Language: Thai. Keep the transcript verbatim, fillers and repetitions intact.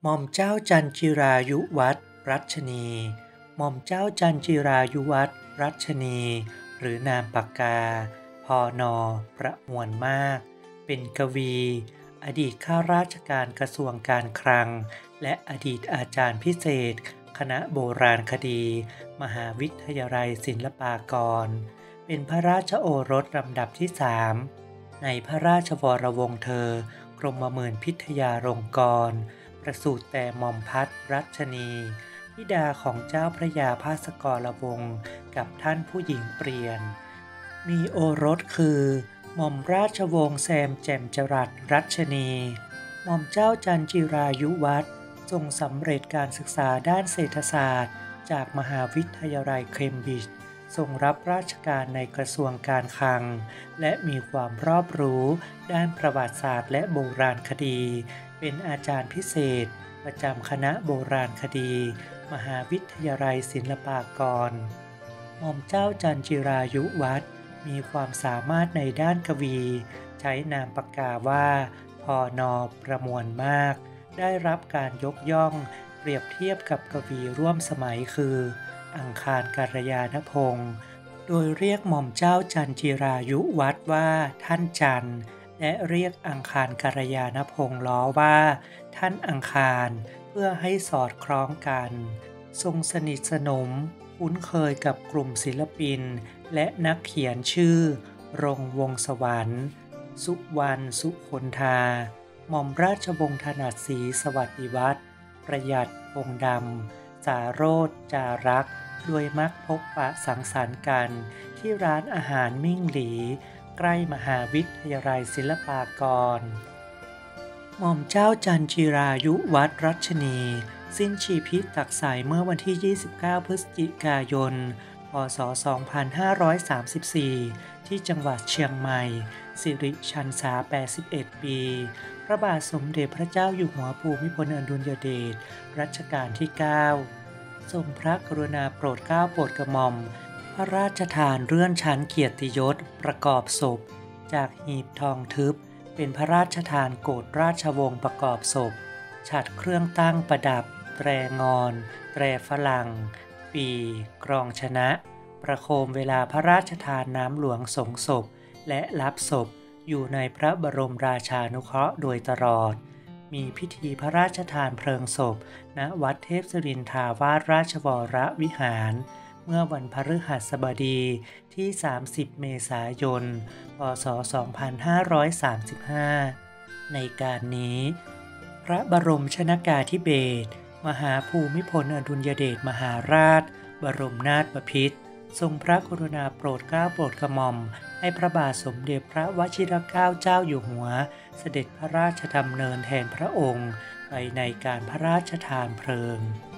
ม่อมเจ้าจันจิรายุวัฒน์รัชนี หม่อมเจ้าจันจิรายุวัฒน์รัชนี หรือนามปากกา พน. ประมวลมาก เป็นกวี อดีตข้าราชการกระทรวงการคลัง และอดีตอาจารย์พิเศษ คณะโบราณคดี มหาวิทยาลัยศิลปากร เป็นพระราชโอรสลำดับที่สามในพระราชวรวงศ์เธอ กรมหมื่นพิทยาลงกรณ์ประสูติแต่หม่อมพัดรัชนีธิดาของเจ้าพระยาภาสกรวงศ์กับท่านผู้หญิงเปลี่ยน มีโอรสคือ หม่อมราชวงศ์แซมแจ่มจรัสรัชนี หม่อมเจ้าจันจิรายุวัฒน์ทรงสำเร็จการศึกษาด้านเศรษฐศาสตร์จากมหาวิทยาลัยเคมบริดจ์ทรงรับราชการในกระทรวงการคลัง และมีความรอบรู้ด้านประวัติศาสตร์และโบราณคดี เป็นอาจารย์พิเศษประจำคณะโบราณคดี มหาวิทยาลัยศิลปากร หม่อมเจ้าจันจิรายุวัฒน์มีความสามารถในด้านกวี ใช้นามปากกาว่า พน. ประมวลมาก ได้รับการยกย่องเปรียบเทียบกับกวีร่วมสมัยคือ อังคารกัลยาณพงศ์โดยเรียกหม่อมเจ้าจันจิรายุวัฒน์ว่าท่านจันทร์และเรียกอังคารกัลยาณพงศ์ล้อว่าท่านอังคารเพื่อให้สอดคล้องกัน ทรงสนิทสนมคุ้นเคยกับกลุ่มศิลปินและนักเขียนชื่อ รงค์ วงศ์สวรรค์ สุวรรณ สุคนธา หม่อมราชวงศ์ถนัดศรีสวัสดิวัฒน์ ประหยัด พงษ์ดำ สาโรจน์ จารัก ด้วยมักพบปะสังสรรค์กันที่ร้านอาหารมิ่งหลี ใกล้มหาวิทยาลัยศิลปากร หม่อมเจ้าจันจิรายุวัฒน์รัชนี สิ้นชีพิตักไสเมื่อวันที่ ยี่สิบเก้า พฤศจิกายน พ.ศ. สองพันห้าร้อยสามสิบสี่ ที่จังหวัดเชียงใหม่ สิริพรรษา แปดสิบเอ็ด ปี พระบาทสมเด็จพระเจ้าอยู่หัวภูมิพลอดุลยเดชรัชกาลที่ เก้า ทรงพระกรุณาโปรดเกล้าโปรดกระหม่อม พระราชทานเลื่อนชั้นเกียรติยศประกอบศพ จากหีบทองทึบเป็นพระราชทานโกฐราชวงศ์ประกอบศพ ฉัตรเครื่องตั้งประดับ แตรงอน แตรฝรั่ง ปี กรองชนะ ประโคมเวลาพระราชทานน้ำหลวงสงศพ และรับศพอยู่ในพระบรมราชานุเคราะห์โดยตลอด มีพิธีพระราชทานเพลิงศพ ณ วัดเทพศิรินทาวาสราชวรวิหาร เมื่อวันพฤหัสบดีที่ สามสิบ เมษายน พ.ศ. สองพันห้าร้อยสามสิบห้า ในการนี้ พระบรมชนกาธิเบศรมหาภูมิพลอดุลยเดชมหาราช บรมนาถบพิตร ทรงพระกรุณาโปรดเกล้าโปรดกระหม่อมให้พระบาทสมเด็จพระวชิรเกล้าเจ้าอยู่หัว เสด็จพระราชดำเนินแทนพระองค์ไปในการพระราชทานเพลิง